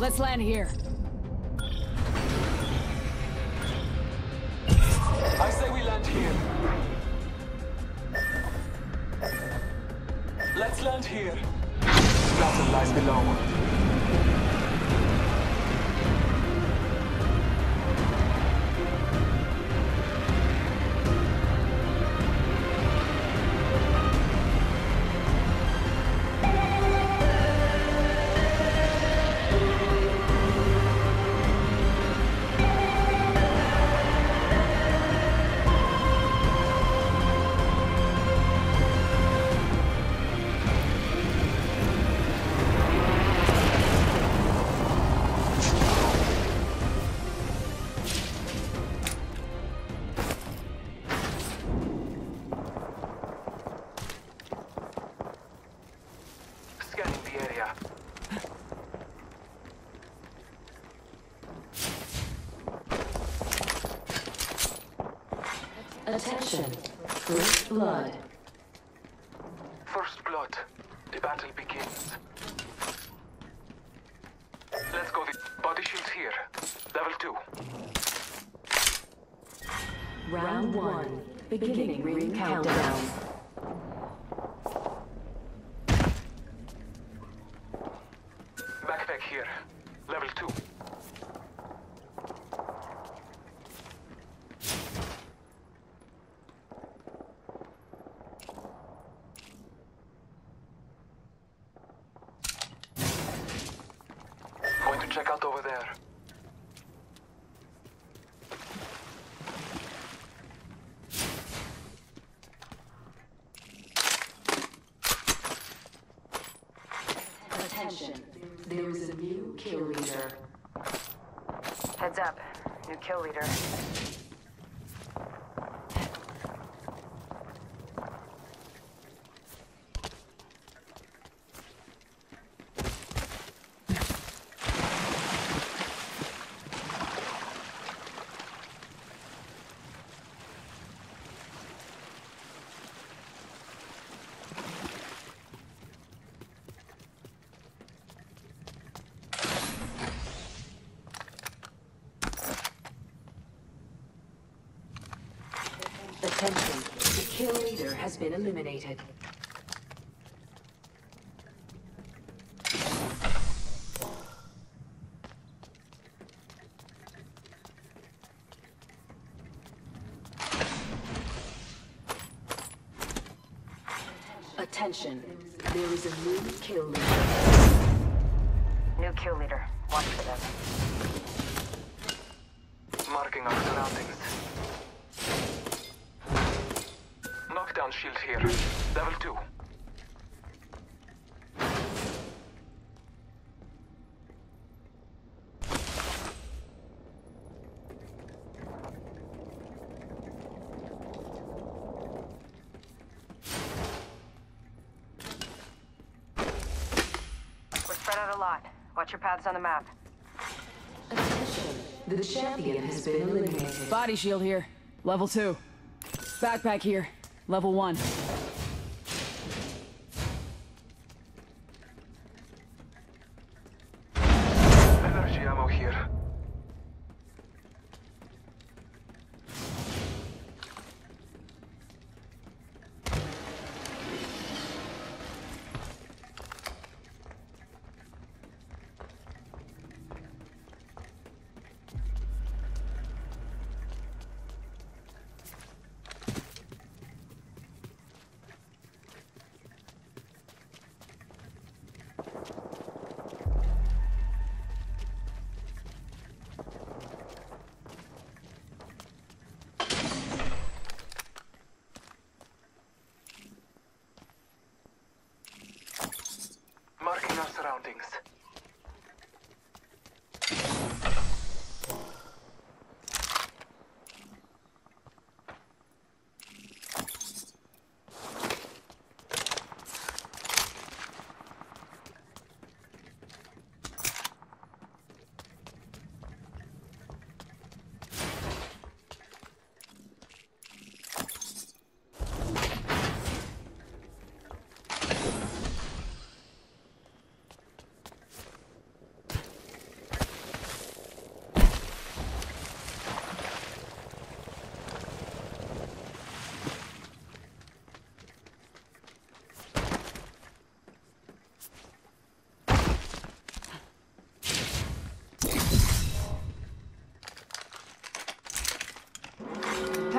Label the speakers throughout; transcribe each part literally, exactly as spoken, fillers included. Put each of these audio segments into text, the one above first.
Speaker 1: Let's land here.
Speaker 2: I say we land here. Let's land here. Battle lies below.
Speaker 3: Attention. First blood.
Speaker 2: First blood. The battle begins. Let's go. The body shields here. Level two.
Speaker 3: Round one. Beginning ring countdown.
Speaker 2: Backpack here. Level two. Going to check out over there.
Speaker 3: Attention. There is a new kill leader.
Speaker 4: Heads up. New kill leader.
Speaker 3: Attention. The kill leader has been eliminated. Attention. There is a new kill leader.
Speaker 4: New kill leader. Watch for them.
Speaker 2: Marking our surroundings. Knockdown shield here. Level two.
Speaker 4: We're spread out a lot. Watch your paths on the map.
Speaker 3: Attention. The champion has been eliminated.
Speaker 1: Body shield here. Level two. Backpack here. Level one.
Speaker 2: Energy ammo here.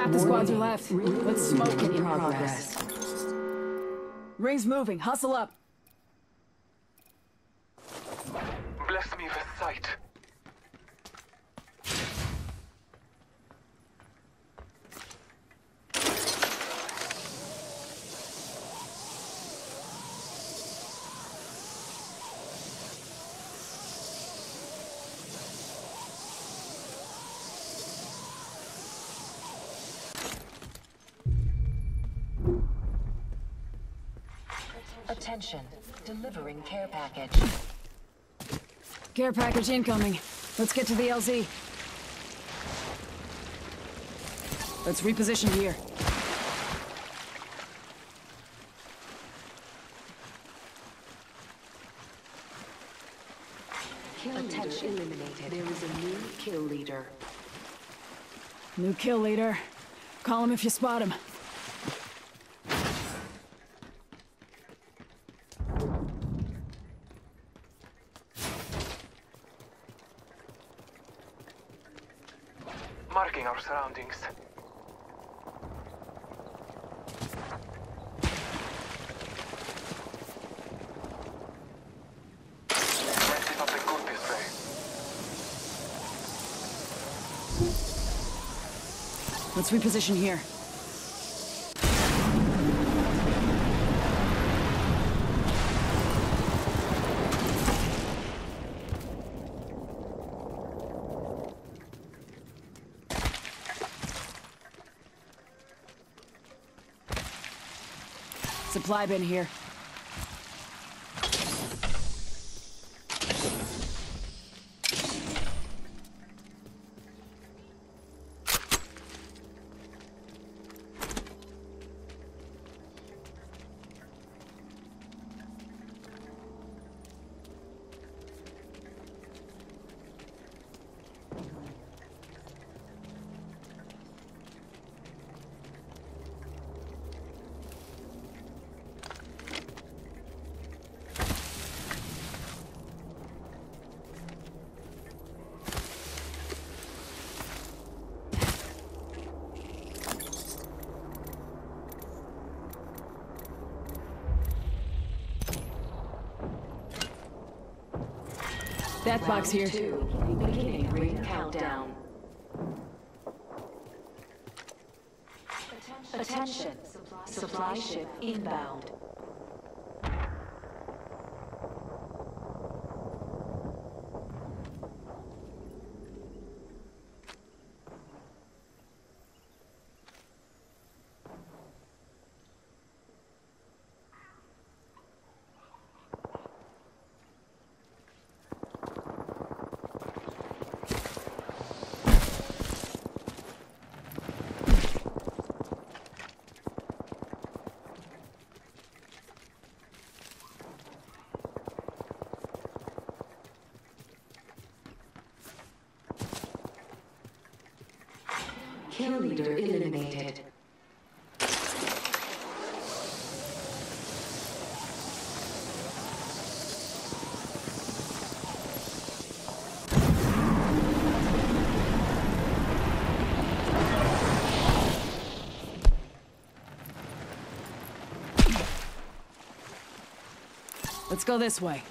Speaker 1: Half the squads are left. Let's smoke
Speaker 3: in
Speaker 1: it.
Speaker 3: progress.
Speaker 1: Ring's moving. Hustle up.
Speaker 2: Bless me with sight.
Speaker 3: Attention, delivering care package.
Speaker 1: Care package incoming. Let's get to the L Z. Let's reposition here.
Speaker 3: Kill leader eliminated. There is a new kill leader.
Speaker 1: New kill leader. Call him if you spot him.
Speaker 2: Marking our surroundings. Might be something good this way.
Speaker 1: Let's reposition here. Supply bin here. That box here.
Speaker 3: Two, beginning ring countdown. Attention, supply ship inbound. Kill leader eliminated.
Speaker 1: Let's go this way.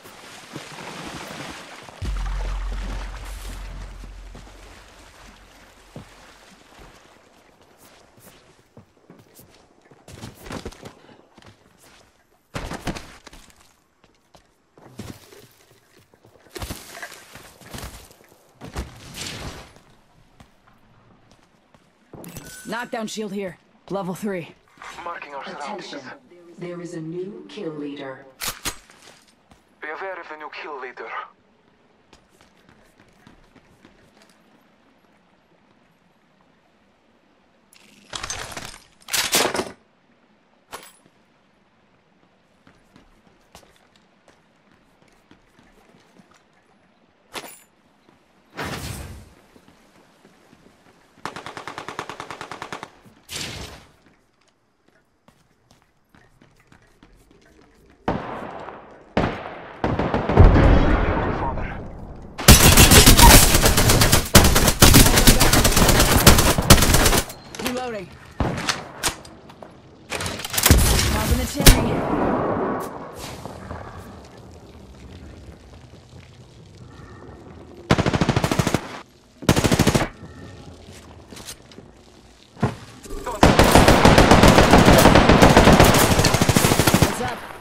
Speaker 1: Knockdown shield here. Level three.
Speaker 2: Marking our surroundings.
Speaker 3: Attention, there is a new kill leader.
Speaker 2: Be aware of the new kill leader.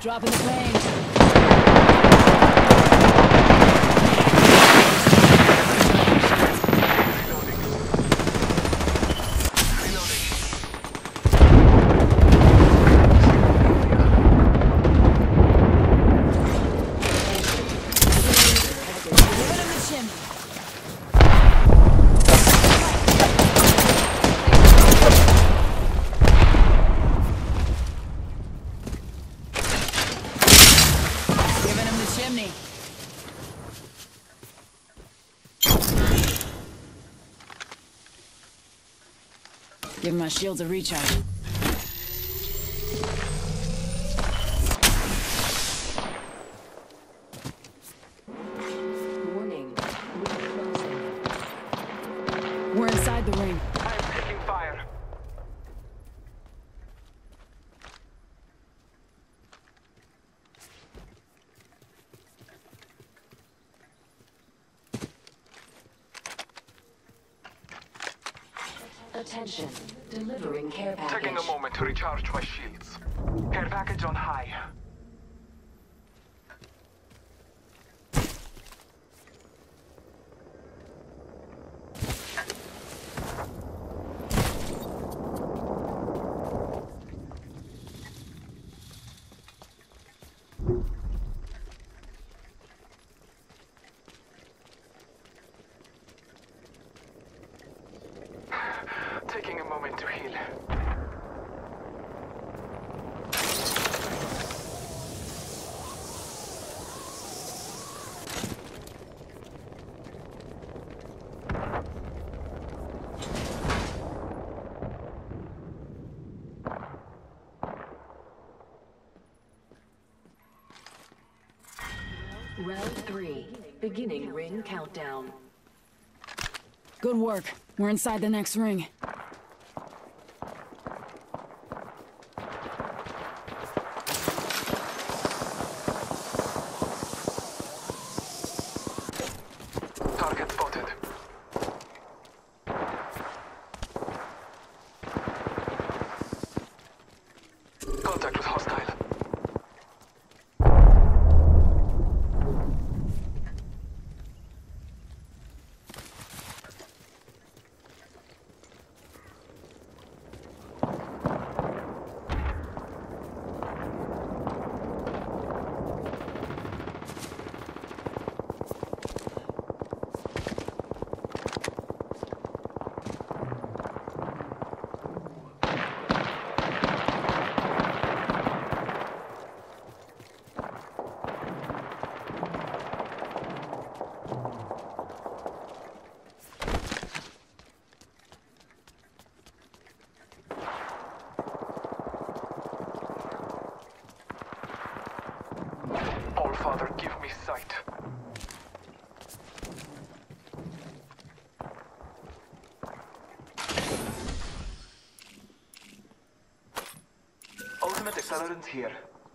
Speaker 1: Dropping the plane. Giving him the chimney. Giving him the chimney. Give my shields a recharge.
Speaker 3: Warning. Ring closing.
Speaker 1: We're inside the ring.
Speaker 2: I am taking fire.
Speaker 3: Attention. Delivering care package.
Speaker 2: Taking a moment to recharge my shields. Care package on high. Taking a moment to heal.
Speaker 3: Round three. Beginning ring countdown.
Speaker 1: Good work. We're inside the next ring.
Speaker 2: Target spotted. Contact with hostile. All Father, give me sight. Ultimate accelerant here.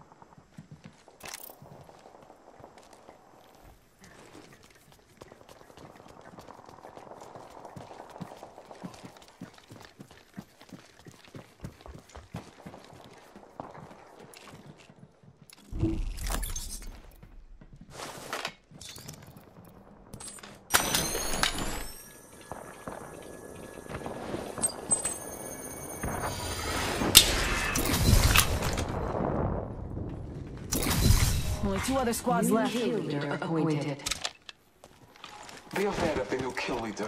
Speaker 1: Only two other squads
Speaker 3: New
Speaker 1: left.
Speaker 3: kill leader appointed.
Speaker 2: Be aware of the new kill leader.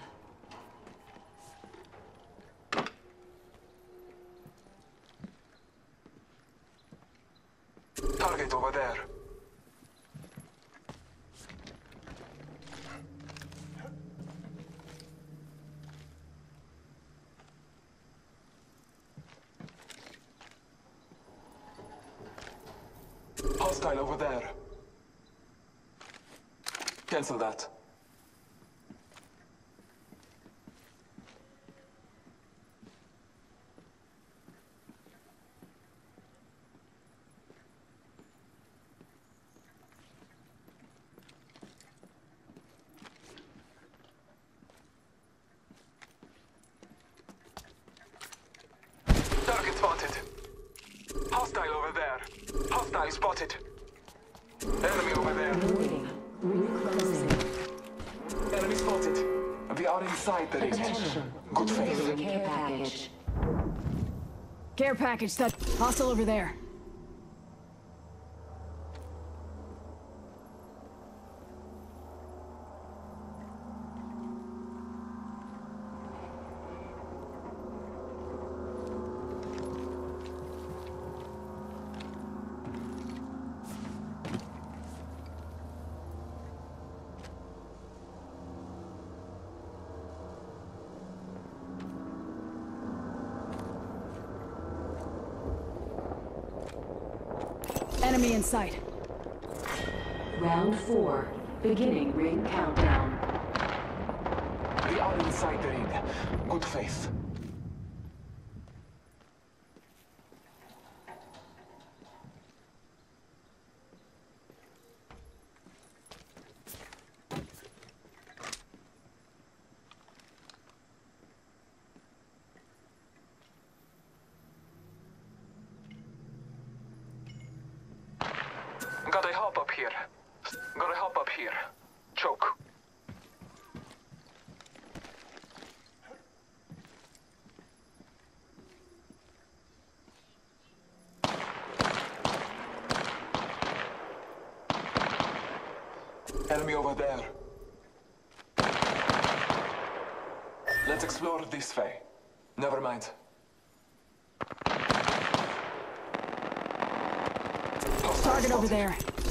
Speaker 2: Target over there. Hostile over there. Cancel that. Target spotted. Hostile over there. Hostile I spotted. Enemy over there.
Speaker 3: Warning. Ring closing.
Speaker 2: Enemy spotted. We are inside the ring.
Speaker 3: Attention.
Speaker 2: Good faith.
Speaker 3: Delivery care package.
Speaker 1: Care package set. Hostile over there. Enemy in sight.
Speaker 3: Round four. Beginning ring countdown.
Speaker 2: We are inside the ring. Good faith. Gotta hop up here. Gotta hop up here. Choke. Enemy over there. Let's explore this way. Never mind.
Speaker 1: Target over there.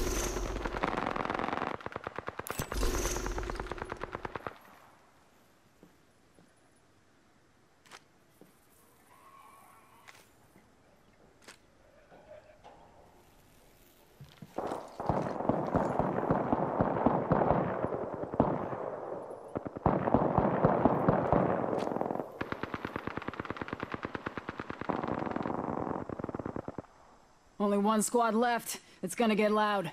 Speaker 1: Only one squad left. It's gonna get loud.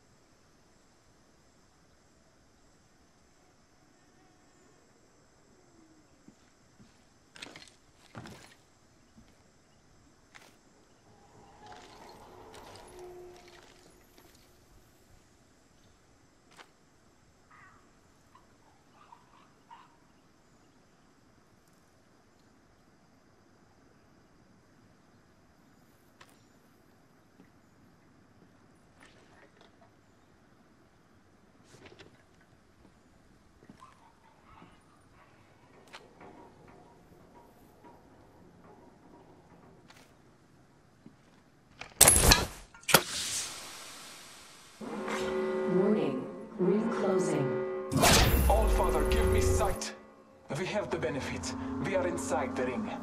Speaker 3: Warning. Ring closing.
Speaker 2: All Father, give me sight. We have the benefit. We are inside the ring.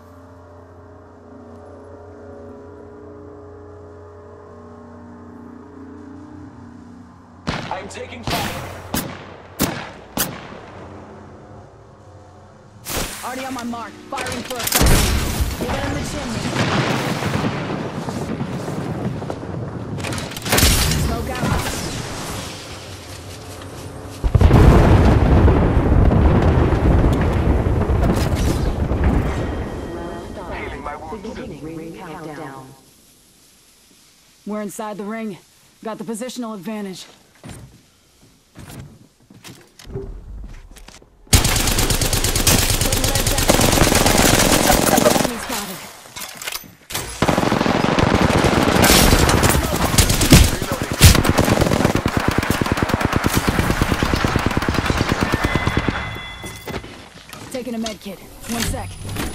Speaker 2: I'm taking fire.
Speaker 1: Already on my mark. Firing for a second. Get in the chimney. Smoke out.
Speaker 2: Healing my wounds.
Speaker 3: Beginning ring countdown.
Speaker 1: We're inside the ring. Got the positional advantage. Enemy spotted. Taking a med kit. One sec.